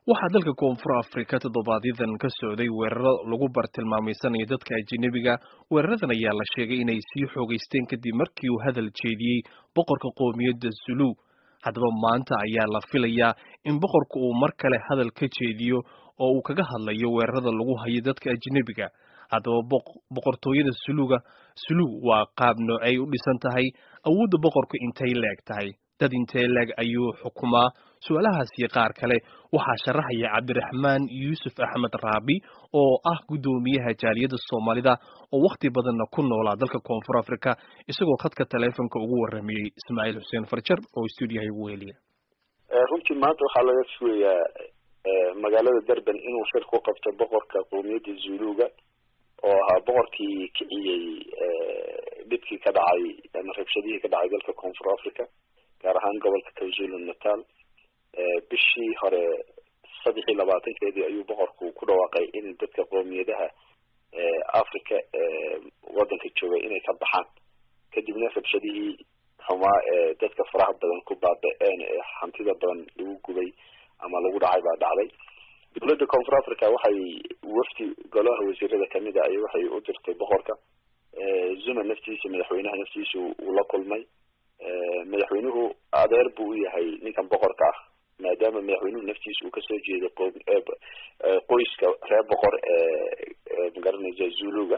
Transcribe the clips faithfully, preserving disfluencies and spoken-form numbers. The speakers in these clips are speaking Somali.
waxaa dalka koonfur Afrika toddobaadyaddan ka socday weeraro lagu bartilmaameysanayo dadka ajnabiga. Weeraradan ayaa la sheegay inay sii xoogeysteen kadib markii uu hadal jeediyey boqorka qoomiyadda Zulu. Haddaba maanta ayaa la filayaa in boqorku uu mar kale hadal ka jeediyo oo uu kaga hadlayo weerarada lagu hayo dadka ajnabiga. Haddaba boqortooyada Zuluga Zulu waa qaab noocay u dhisan tahay, awoodda boqorku intay leeg tahay, dad intee leeg ayuu xukumaa. Su'aalahaas iyo qaar kale waxaa sharaxaya Cabdiraxmaan Yuusuf Axmed Raabi oo ah guddoomiyaha jaaliyadda Soomaalida oo waqti badanna ku noolaa dalka Koonfur Afrika, isagoo khadka taleefanka ugu warramiyey Ismaaciil Xuseen Farjar oo stuudiyaha ugu weheliya. runtii maanta waxaa laga sugayaa magaalada Durban inuu shir ku qabto boqorka qoomiyadda Zuluga oo ahaa boqorkii kiciyey dhibkii ka dhacay ama rabshadihii ka dhacay dalka Koonfur Afrika, gaar ahaan gobolka KwaZulu Natal. bishii hore saddex iyo labaatankeedii ayuu boqorku ku dhawaaqay in dadka qoomiyadaha Afrika wadanka jooga inay ka baxaan, kadibna rabshadihii xumaa ee dadka faraha badan ku baaba'een ee hantida badan lagu gubay ama lagu dhacay baa dhacday. dowladda Koonfur Afrika waxay wafdi golaha wasiirada kamid ah waxay u dirtay boqorka. Zuma naftiisa, madaxweynaha naftiisa uu la kulmay. madaxweynuhu adeer buu u yahay ninkan boqorka ah, maadaama madaxweynuhu naftiisa uu kasoo jeedo qoyska reer boqor ee magaranaysa Zuluga.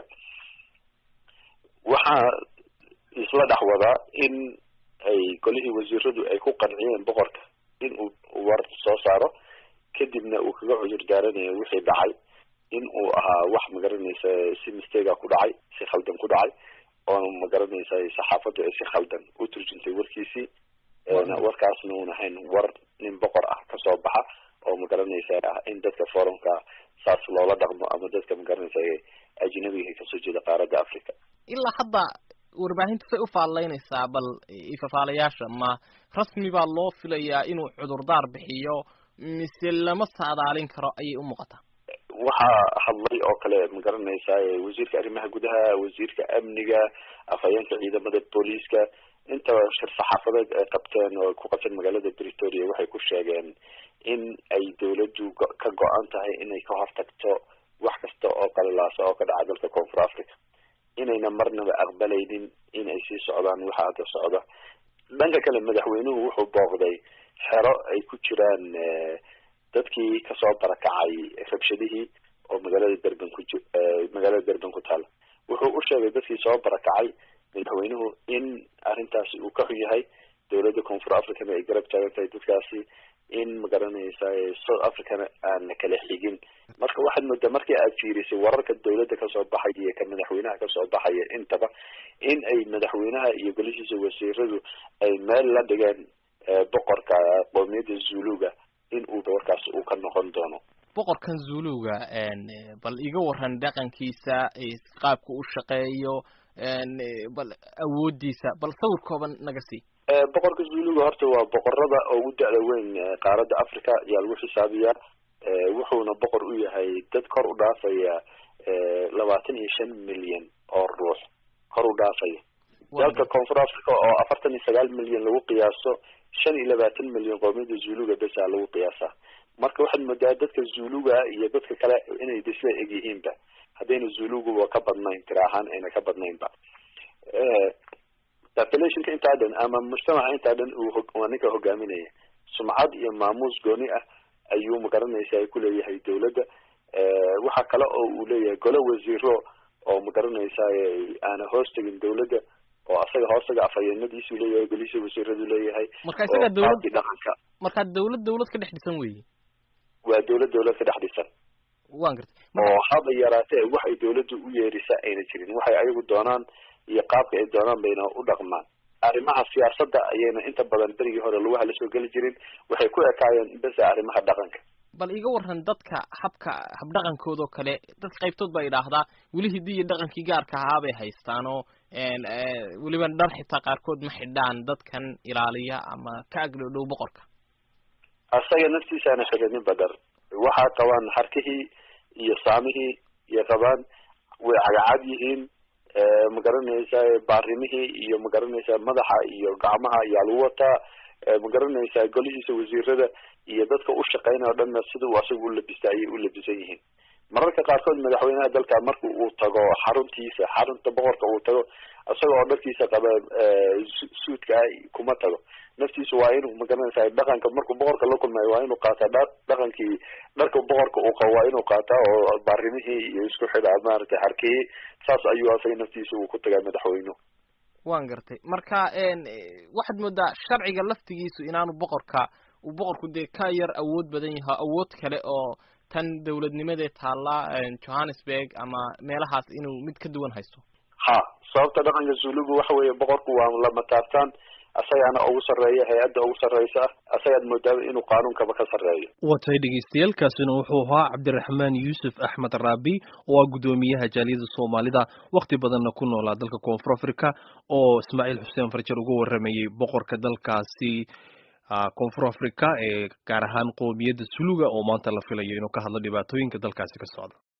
waxaa isla dhex wadaa in ay golihii wasiiradu ay ku qanciyeen boqorka in uu war soo saaro, kadibna uu kaga cudur daaranayo wixii dhacay in uu ahaa wax magaranaysa si mistake ku dhacay, si khaldan ku dhacay, oo magaranaysa saxaafadu ay si khaldan u turjuntay warkiisii. warkaasna uun ahayn war nin boqor ah kasoo baxa oo magaranaysa ah in dadka forumka saas loola dhaqmo ama dadka magaranaysa ajnabiga kasoo jeeda qaaradda Afrika. ilaa hadda warbaahinta say u faalaynaysaa, bal ifafaalayaasha ma rasmi baa loo filayaa inuu cudurdaar bixiyo mise lama saadaalin karo ayay u muuqataa? waxaa hadlay oo kale magaranaysa wasiirka arrimaha gudaha, wasiirka amniga, afhayeenka ciidamada booliiska. inta shir saxaafadeed ay qabteen oo ku qabteen magaalada Pretoria waxay ku sheegeen in ay dowladdu ka go'an tahay inay ka hortagto wax kasta oo qalalaasa oo ka dhaca dalka Koonfur Afrika, inayna marnaba aqbalaynin in ay sii socdaan waxa hadda socda. dhanka kale madaxweynuhu wuxuu booqday xero ay ku jiraan dadkii kasoo barakacay rabshadihii oo magaalada Durban ku magaalada Durban ku taal. wuxuu u sheegay dadkii soo barakacay madaxweynuhu in arrintaasi uu ka xun yahay, dowladda Koonfur Afrikana ay garab taagan tahay dadkaasi, in magaranaysa South Africana aan kala xigin. marka waxaad moodaa markii aad fiirisay wararka dowladda kasoo baxay iyo ka madaxweynaha kasoo baxaya intaba in ay madaxweynaha iyo golihiisa wasiiradu ay meel la dhigeen boqorka qoomiyadda Zuluga in uu warkaas uu ka noqon doono. boqorkan Zuluga bal iga waran dhaqankiisa, qaabka uu shaqeeyo, bal awoodiisa, bal sawir kooban naga sii. boqorka Zuluga horta waa boqorada ugu da'da weyn qaaradda Afrika ayaa lagu xisaabiyaa. wuxuuna boqor u yahay dad kor u dhaafaya labaatan iyo shan milyan oo ruux kor u dhaafaya. dalka Koonfur Afrika oo afartan iyo sagaal milyan lagu qiyaaso, shan iyo labaatan milyan qoomiyadda Zuluga besa lagu qiyaasaa. marka waxaad moodaa dadka Zuluga iyo dadka kale inay isla eg yihiinba, haddayna Zuluga ka badnayn tira ahaan ayna ka badnaynba. populationka intaa dhan ama mujtamaca intaa dhan uu ninka hogaaminaya sumcad iyo maamuus gooni ah ayuu magaranaysa ay ku leeyahay dowladda. waxaa kale oo uu leeyahay golo wasiiro oo magaranaysa aana hoos tegin dowladda, oo asaga hoostaga afhayeenadiisu leeyahay, golihiisa wasiiradu leeyahay. marka isaga dowlad dhaqanka marka dowlad dowlad ka dhex dhisan weeye. waa dowlad dowlad ka dhex dhisan. waan gartay. oo haba yaraatee waxay dowladdu u yeerisa ayna jirin, waxay ayagu doonaan iyo qaabka ay doonaan bayna u dhaqmaan. arrimaha siyaasadda ayayna inta badan berigii hore lugaha la soo geli jirin, waxay ku ekaayeen besa arrimaha dhaqanka. bal iga waran dadka habka habdhaqankooda oo kale, dadka qaybtood baa idhaahdaa weli hiddii iyo dhaqankii gaarka ahaa bay haystaan oo weliba dhar xitaa qaarkood ma xidhaan dadkan ilaaliya ama ka agdhow dhow boqorka. asaga naftiisaana xidhanin badar, waxaa qabaan harkihii iyo saamihii iyo qabaan, way cagacad yihiin. magaranaysa baarimihii iyo magaranaysa madaxa iyo gacmaha ayaa lagu wataa. magaranaysaa golihiisa wasiirada iyo dadka u shaqeynaya o dhanna sida uu asaga u labista ayay u labisan yihiin mararka qaarkood madaxweynaha dalka marka uu tago xaruntiisa xarunta boqorka uu tago isaga oo dharkiisa qaba suudka ah kuma tago naftiisu waa inuu magaranaysaa dhaqanka markuu boqorka la kulmayo waa inuu qaataa dha dhaqankii dharka boqorka uu qabo waa inuu qaataa oo baarimihii iyo isku xidha maaragtay xarkii saas ayuu asaga naftiisa uu ku tagaa madaxweynuhu waan gartay marka waxaad moodaa sharciga laftigiisu inaanu boqorka uu boqorku dee ka yar awood badan yahay awood kale oo tan dawladnimadee taalla Johannesburg ama meelahaas inuu mid ka duwan haysto ha sababta dhaqanka Zulugu waxa weeye boqorku waa lama taabtaan asagana ugu sareeya hay'adda ugu sareysa asagaad moodaa inuu qaanuunkaba ka sareeyo watay dhageystayaashaasina wuxuu ahaa Cabdiraxmaan Yuusuf Axmed Raabi oo gudoomiyaha jaaliyada Soomaalida waqti badanna ku noolaa dalka Koonfur Afrika oo Ismaaciil Xuseen Farjar ugu waramayay boqorka dalkaasi Koonfur Afrika ee gaar ahaan qoomiyadda Zuluga oo maanta la filayo inuu ka hadlo dhibaatooyinka dalkaasi ka socda